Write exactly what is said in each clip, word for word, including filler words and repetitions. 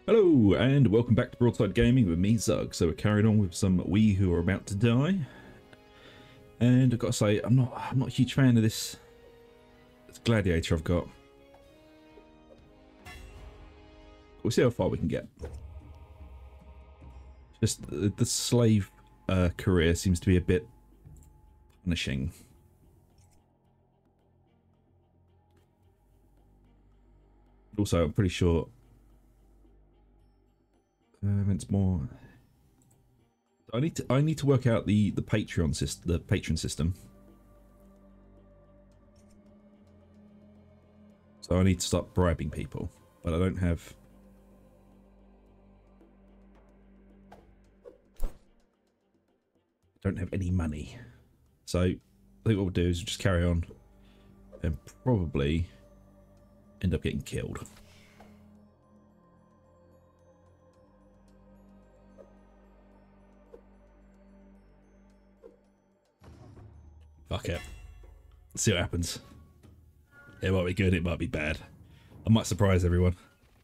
Hello and welcome back to Broadside Gaming with me, Zug. So we're carrying on with some We Who Are About to Die, and I've got to say I'm not I'm not a huge fan of this, this gladiator I've got. We'll see how far we can get. Just the, the slave uh, career seems to be a bit punishing. Also, I'm pretty sure um, it's more. I need to I need to work out the the Patreon system, the patron system. So I need to start bribing people, but I don't have. Don't have any money, so I think what we'll do is just carry on and probably end up getting killed. Fuck it. Let's see what happens. It might be good, it might be bad. I might surprise everyone.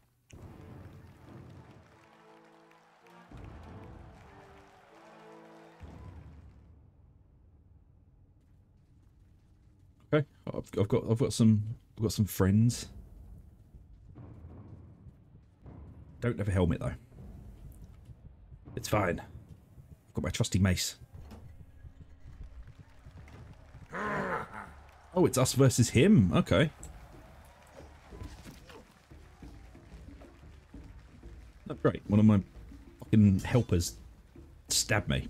Okay, I've, I've got I've got some I've got some friends. Don't have a helmet though. It's fine. I've got my trusty mace. Oh, it's us versus him. Okay. Oh, great. One of my fucking helpers stabbed me.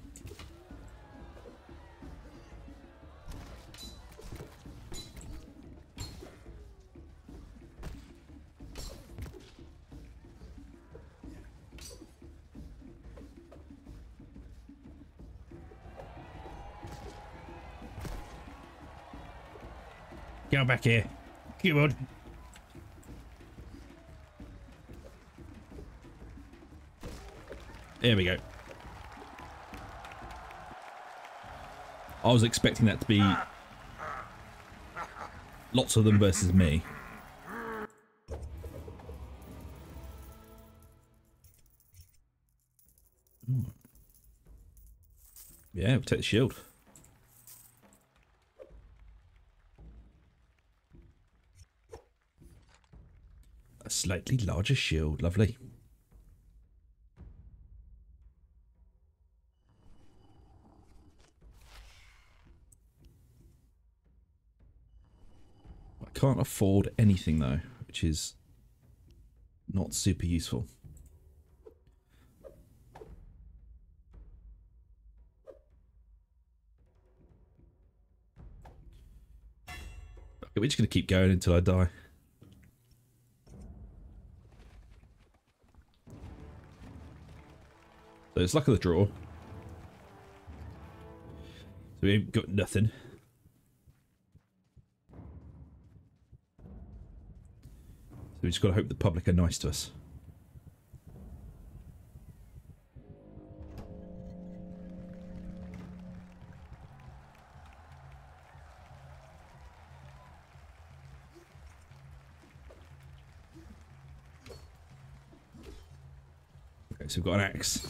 Get back here. Come on. There we go. I was expecting that to be lots of them versus me. Ooh. Yeah, we'll take the shield. A slightly larger shield, lovely. I can't afford anything though, which is not super useful. Okay, we're just going to keep going until I die. So it's luck of the draw. So we ain't got nothing. So we just got to hope the public are nice to us. Okay, so we've got an axe.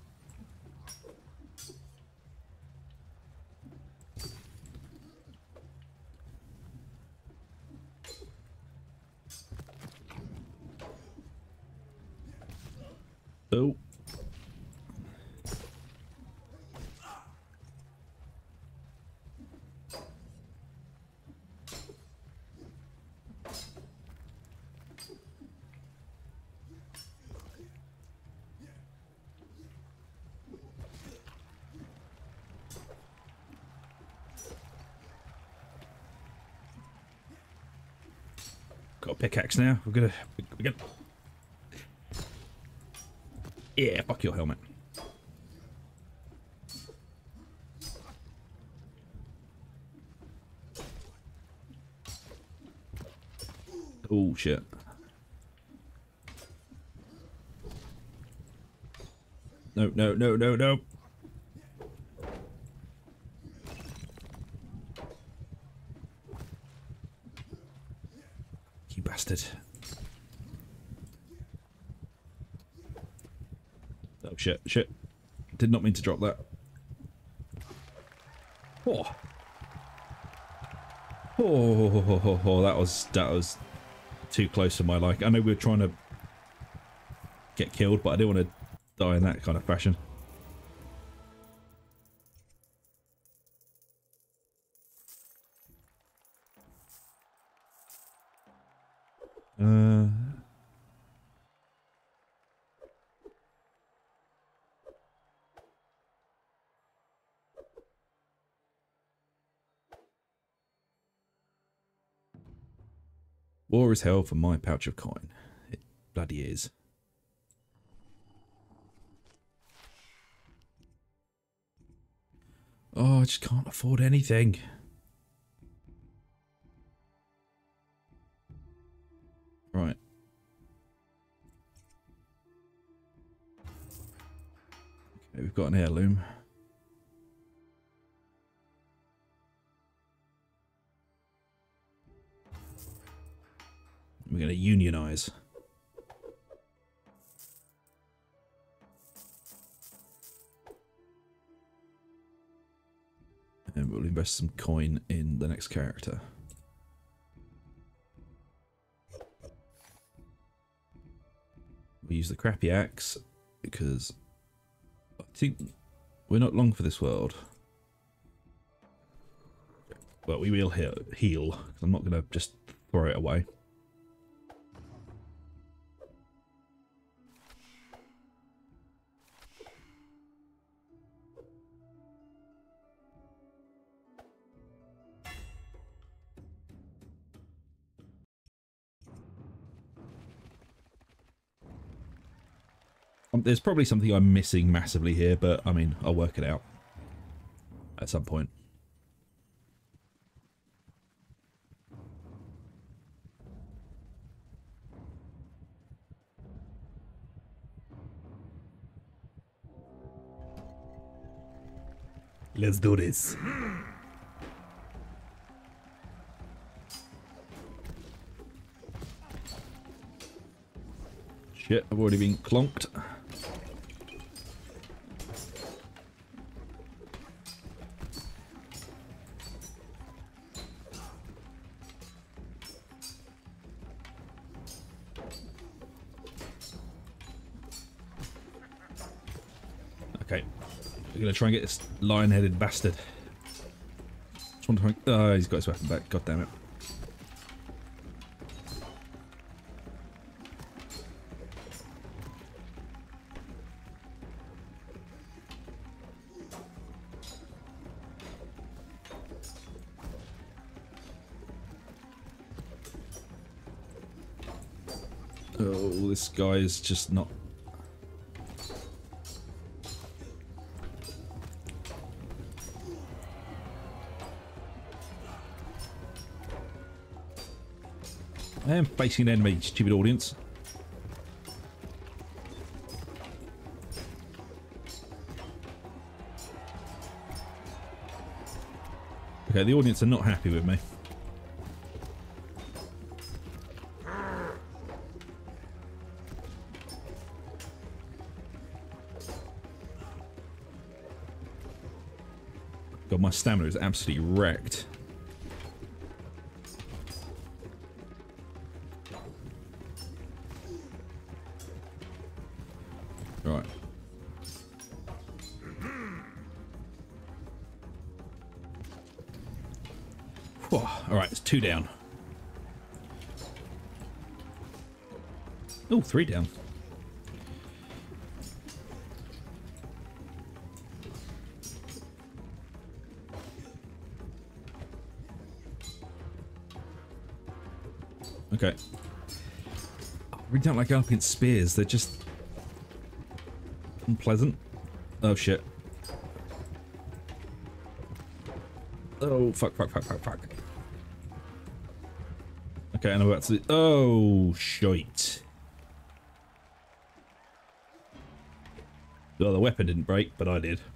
Oh. Got a pickaxe now. We're gonna we're gonna Yeah, fuck your helmet. Oh shit. No, no, no, no, no. You bastard. Oh shit, shit. Did not mean to drop that. Oh. Oh, that was that was too close for my like. I know we were trying to get killed, but I didn't want to die in that kind of fashion. Uh, war is hell for my pouch of coin. It bloody is. Oh, I just can't afford anything. Right. Okay, we've got an heirloom. We're going to unionize. And we'll invest some coin in the next character. We use the crappy axe because I think we're not long for this world. But we will heal, heal because I'm not going to just throw it away. Um, there's probably something I'm missing massively here, but I mean, I'll work it out at some point. Let's do this. Shit, I've already been clonked. Okay, we're gonna try and get this lion-headed bastard. Just want to try. Oh, he's got his weapon back. God damn it. Oh, this guy is just not. I am facing an enemy, stupid audience. Okay, the audience are not happy with me. God, my stamina is absolutely wrecked. Right. Whew. All right, it's two down. Oh, three down. Okay. I really don't like going up against spears. They're just unpleasant. Oh shit. Oh fuck, fuck, fuck, fuck, fuck. Okay, I know about to. Oh shite. Well, the weapon didn't break, but I did.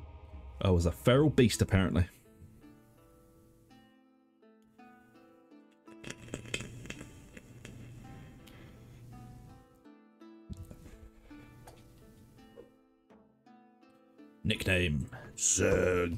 I was a feral beast, apparently. Nickname, Zug.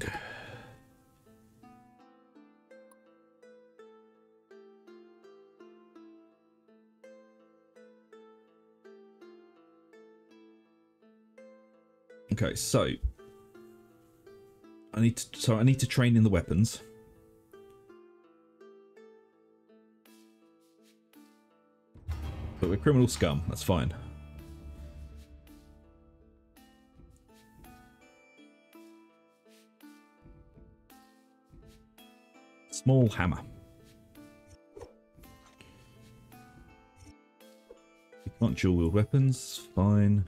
Okay, so I need to so I need to train in the weapons. But we're criminal scum, that's fine. Small hammer. You can't dual wield weapons, fine.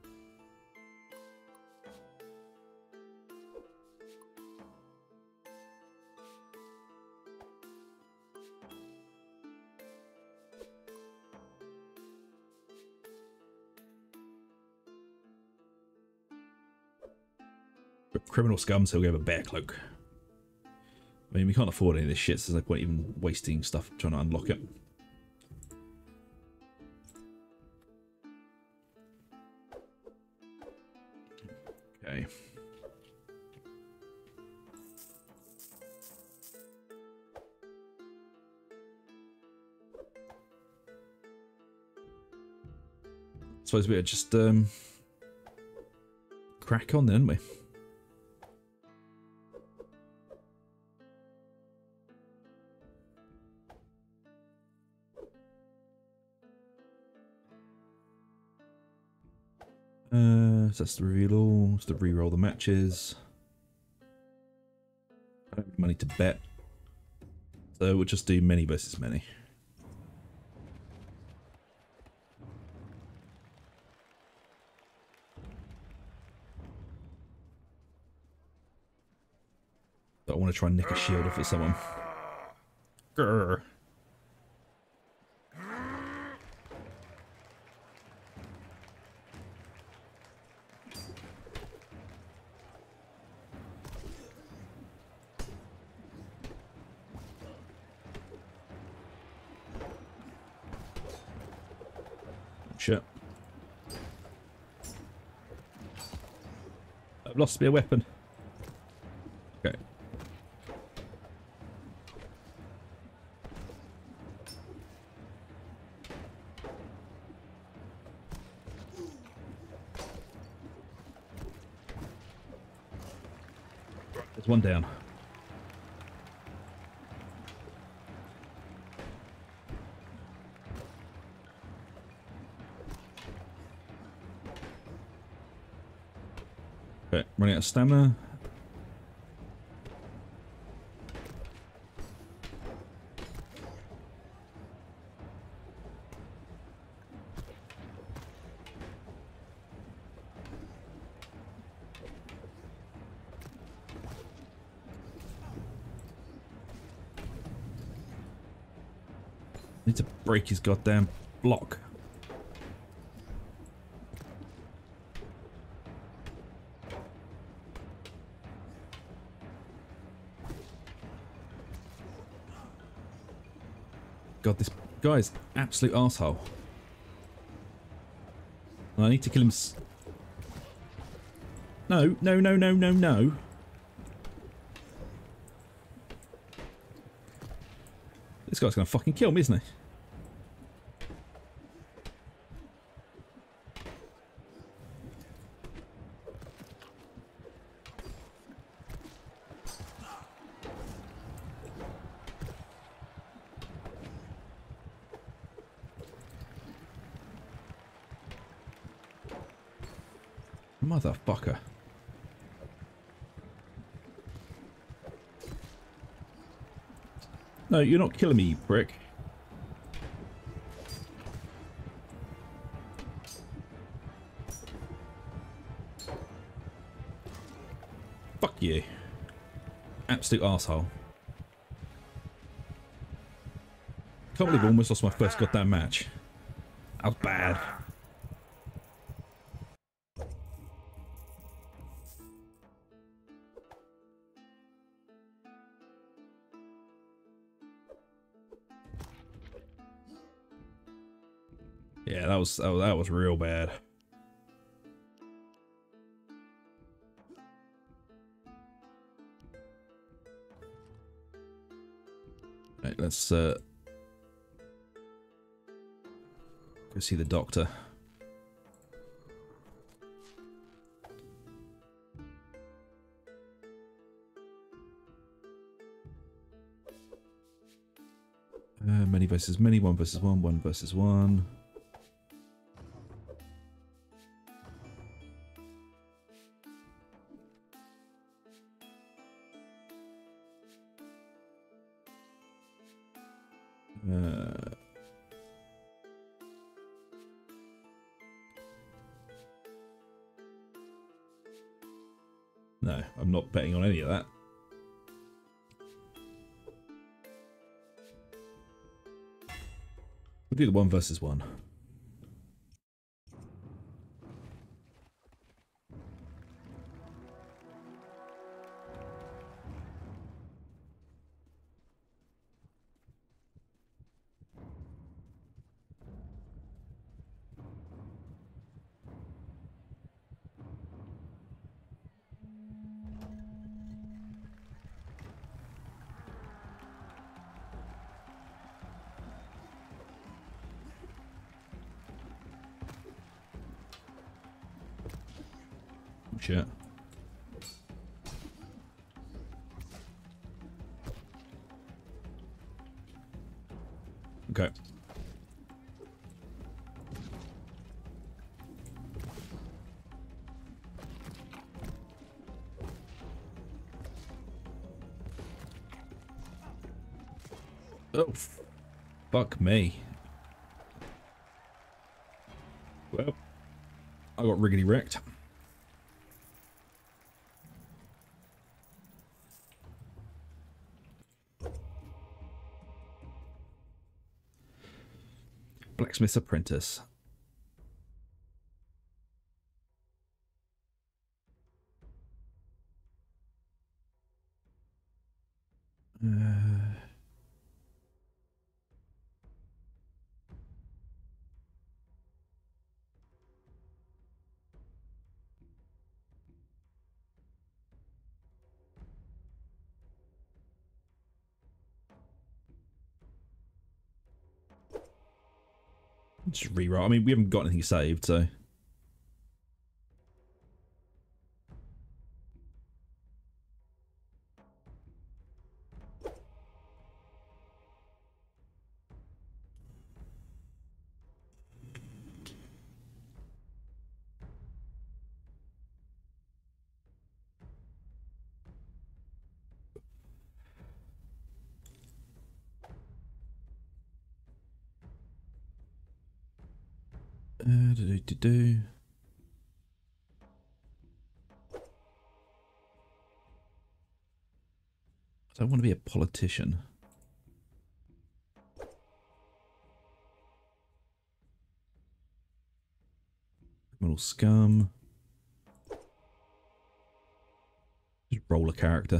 Criminal scum, so we have a bear cloak. I mean, we can't afford any of this shit, so there's no point even wasting stuff trying to unlock it. Okay. Suppose we'd just um, crack on then, didn't we? Uh, so that's the reveal all, that's to re-roll the matches. I don't have money to bet. So we'll just do many versus many. But I want to try and nick a shield off of someone. Grr. Shit. I've lost me a weapon. Okay. There's one down. Okay, running out of stamina. Need to break his goddamn block. God, this guy's absolute arsehole. I need to kill him. S no, no, no, no, no, no. This guy's gonna fucking kill me, isn't he? Motherfucker. No, you're not killing me, you prick. Fuck you. Absolute arsehole. Can't believe I almost lost my first goddamn match. That was bad. Yeah, that was oh, that was real bad. Right, let's uh, go see the doctor. Uh, many versus many, one versus one, one versus one. Uh, no, I'm not betting on any of that. We'll do the one versus one. Shit. Okay. Oh, fuck me. Well, I got riggedy wrecked. Blacksmith's apprentice. Uh, just rewrite. I mean, we haven't got anything saved, so. Uh, do, do, do. I don't want to be a politician. Criminal scum. Just roll a character.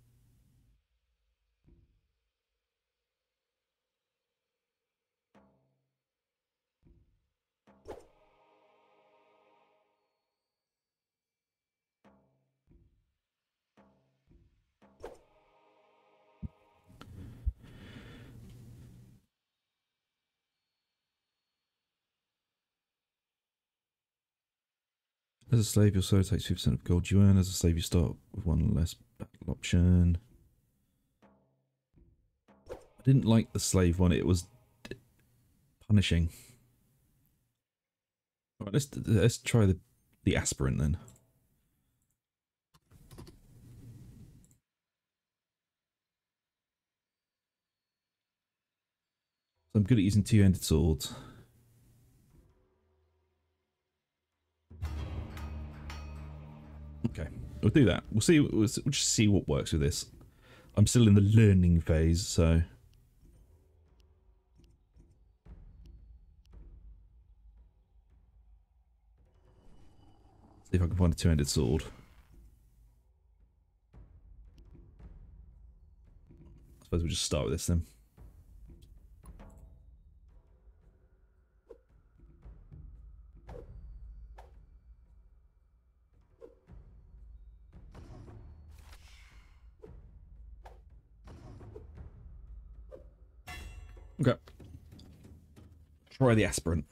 As a slave, your soul takes fifty percent of gold you earn. As a slave, you start with one less battle option. I didn't like the slave one. It was punishing. All right, let's let's try the the aspirant then. So I'm good at using two-handed swords. Okay, we'll do that. We'll see. We'll, we'll just see what works with this. I'm still in the learning phase, so. See if I can find a two-handed sword. I suppose we'll just start with this then. Okay. Try the aspirant.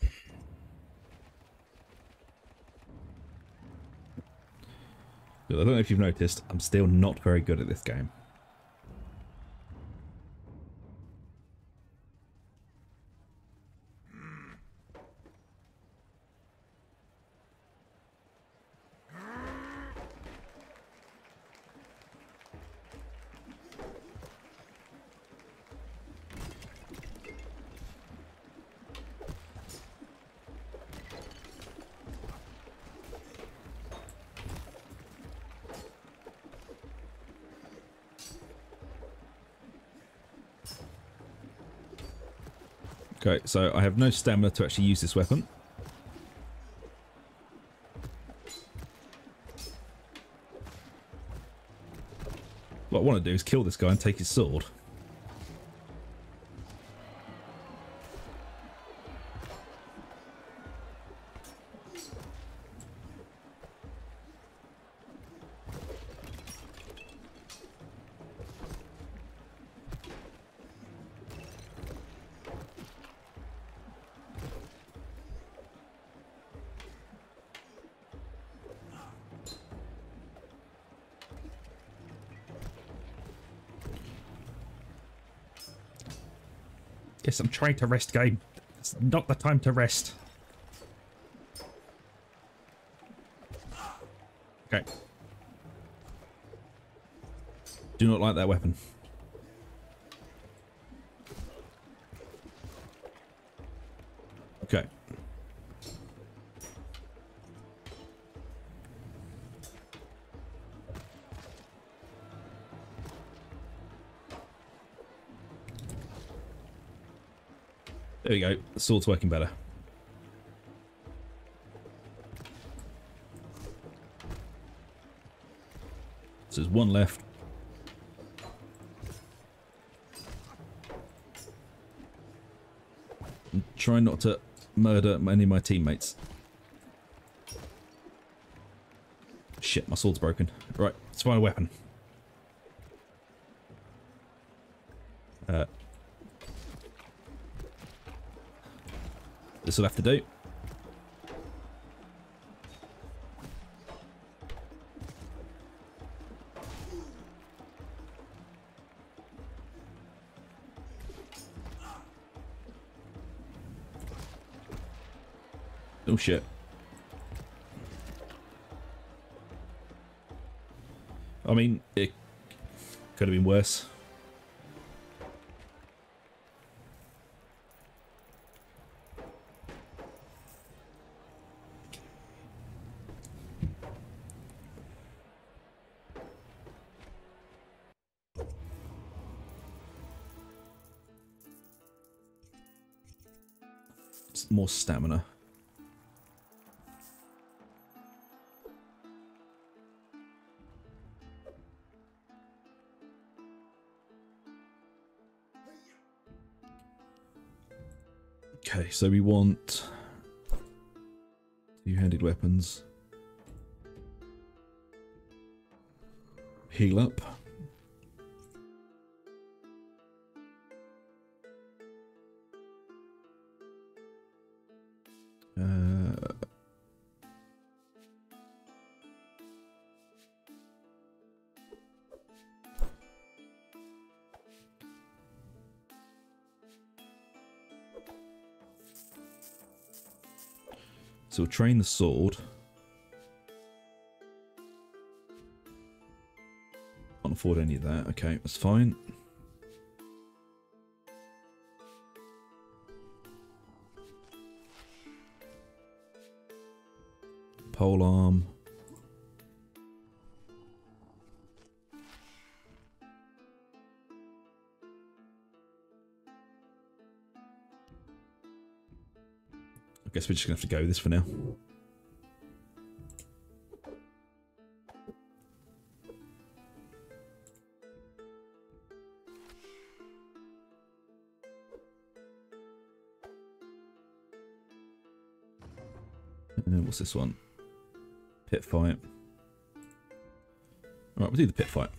I don't know if you've noticed, I'm still not very good at this game. Okay, so I have no stamina to actually use this weapon. What I want to do is kill this guy and take his sword. Yes, I'm trying to rest, game. It's not the time to rest. Okay. Do not like that weapon. Okay. There we go. The sword's working better. So there's one left. I'm trying not to murder any of my teammates. Shit, my sword's broken. Right, let's find a weapon. Uh, this will have to do. Oh shit. I mean, it could have been worse. More stamina. Okay, so we want two-handed weapons. Heal up. Uh, so we'll train the sword. Can't afford any of that. Okay, that's fine. Pole arm. I guess we're just gonna have to go with this for now. And what's this one? Pit fight. Alright, we'll do the pit fight.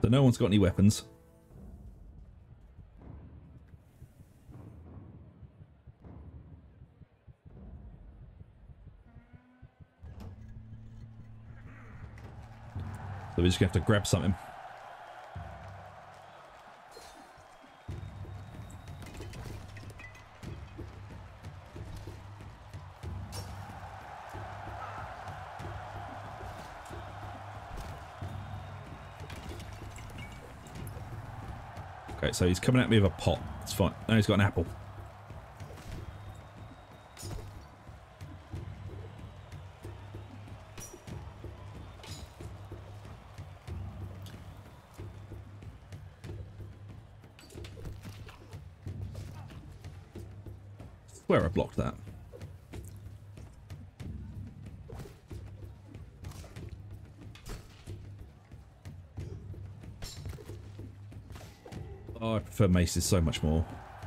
So no one's got any weapons. So we're just going to have to grab something. Okay, so he's coming at me with a pot. It's fine. Now he's got an apple. Where I blocked that. Oh, I prefer maces so much more.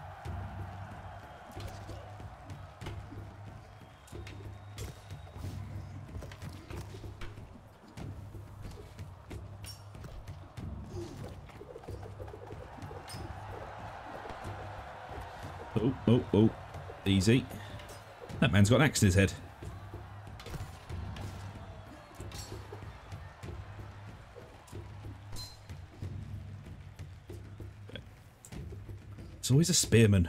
Oh, oh, oh. Easy. That man's got an axe in his head. It's always a spearman.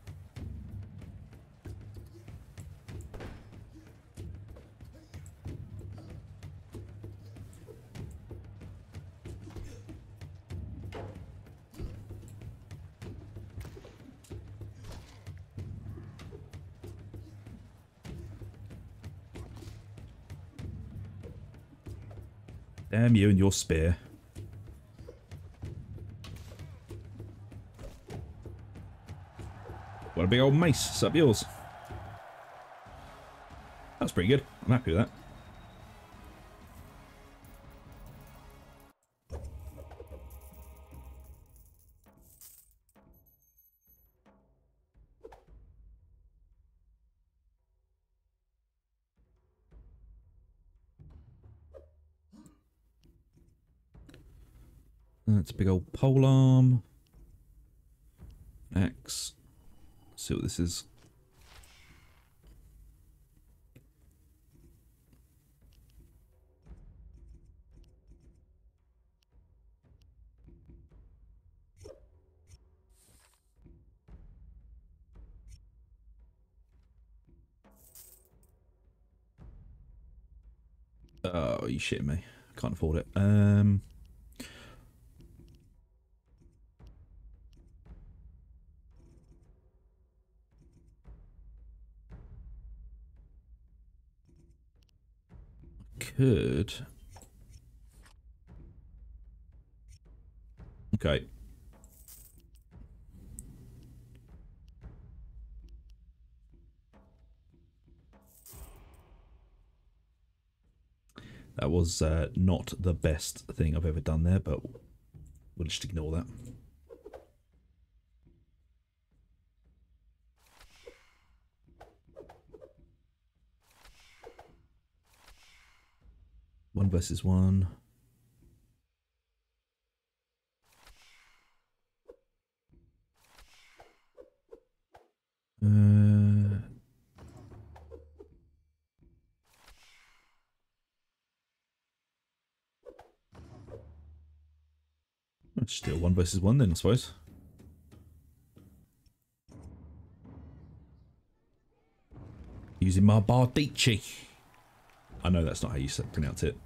Damn you and your spear. What a big old mace. It's up yours. That's pretty good. I'm happy with that. That's a big old pole arm. Axe. Let's see what this is. Oh, are you shitting me? I can't afford it. Um... Could. Okay. That was uh, not the best thing I've ever done there, but we'll just ignore that. One versus one. Uh, let's just do a one versus one then, I suppose. Using my Bardici. I know that's not how you pronounce it.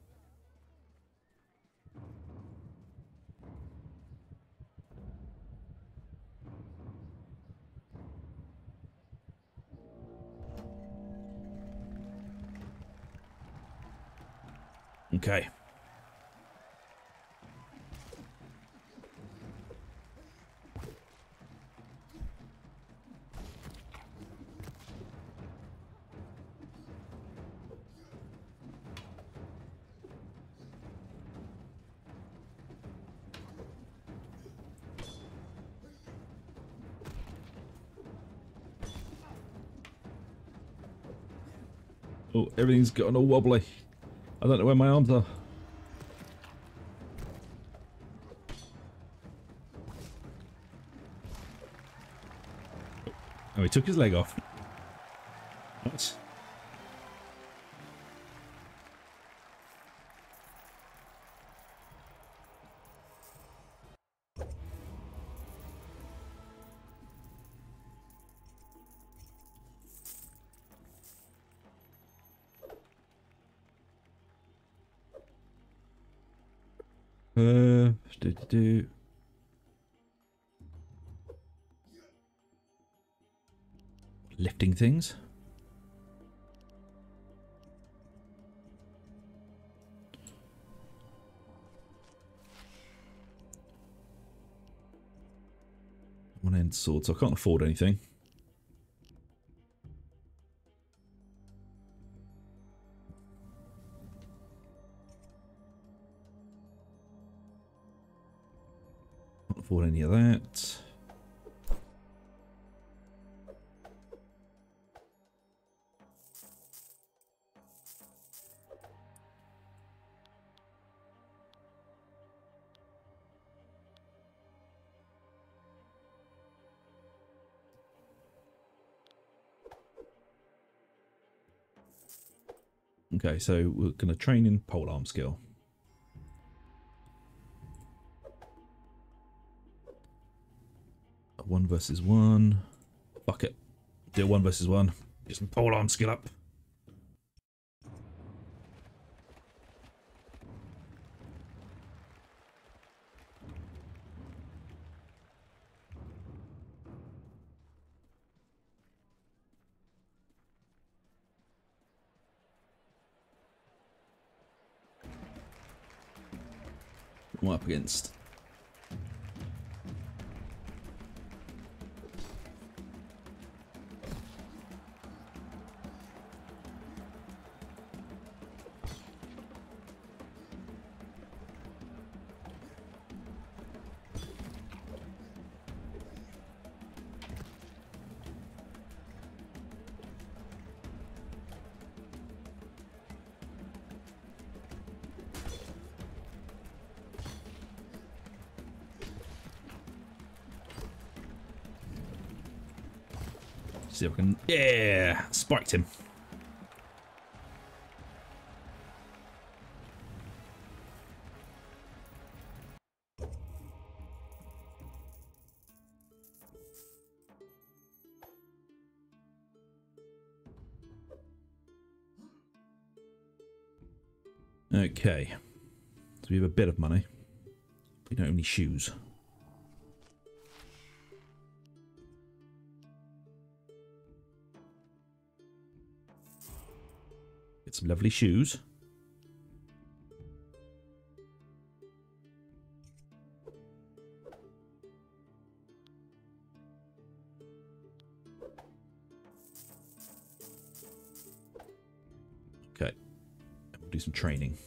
Okay. Oh, everything's gotten all wobbly. I don't know where my arms are. he took his leg off. What? Uh, do, do, do. Lifting things. One end sword, so I can't afford anything. Can't afford any of that. Okay, so we're going to train in polearm skill. One versus one. Fuck it. Do one versus one. Get some polearm skill up. What am I up against? See if I can. Yeah, spiked him. Okay, so we have a bit of money. We don't have any shoes. Get some lovely shoes. Okay, we'll do some training.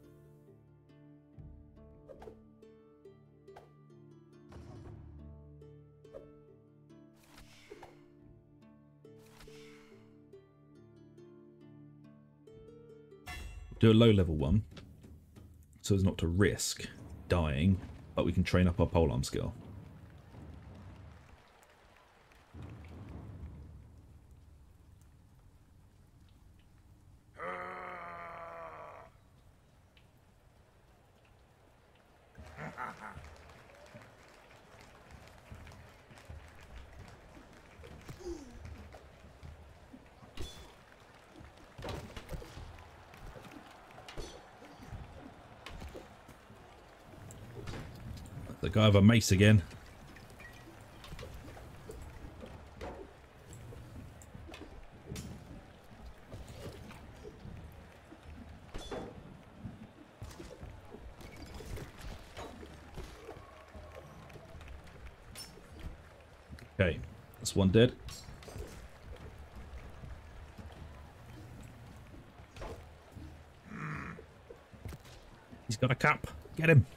Do a low level one so as not to risk dying, but we can train up our polearm skill. The guy with a mace again. Okay, that's one dead. He's got a cap. Get him.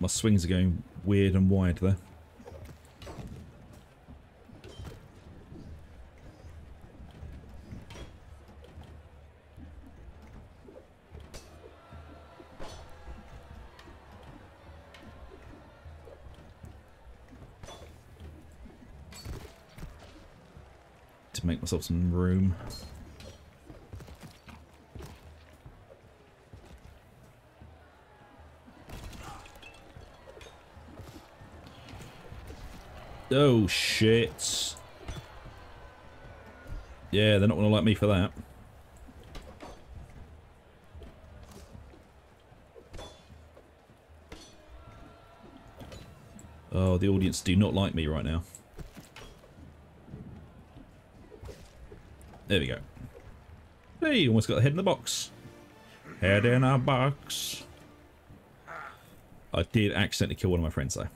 My swings are going weird and wide there. To make myself some room. Oh shit. Yeah, they're not gonna like me for that. Oh, the audience do not like me right now. There we go. Hey, almost got the head in the box. Head in a box. I did accidentally kill one of my friends though.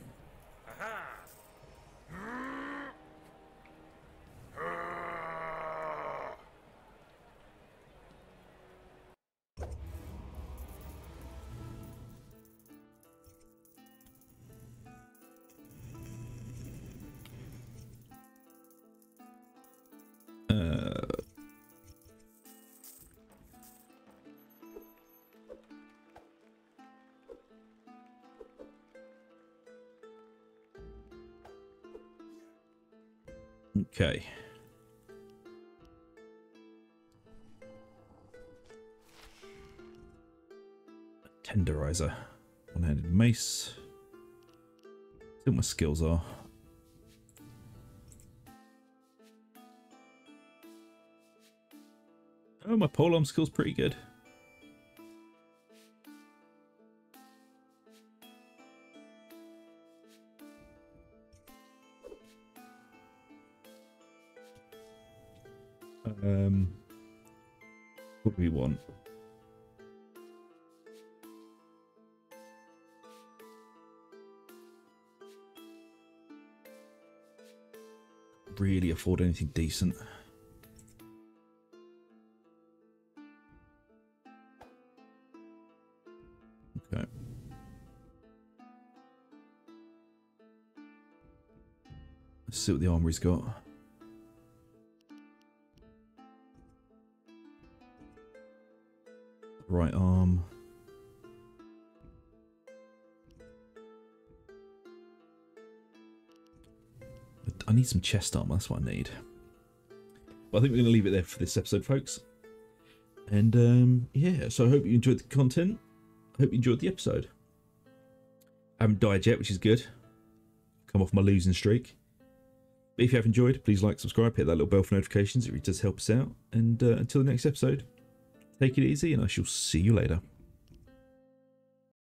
Okay. Tenderizer. One-handed mace. See what my skills are. Oh, my polearm skill's pretty good. Um, what do we want? Really afford anything decent. Okay. Let's see what the armory's got. Right arm. I need some chest armor, that's what I need. But I think we're going to leave it there for this episode, folks. And um, yeah, so I hope you enjoyed the content. I hope you enjoyed the episode. I haven't died yet, which is good. Come off my losing streak. But if you have enjoyed, please like, subscribe, hit that little bell for notifications. It really does help us out. And uh, until the next episode, take it easy and I shall see you later.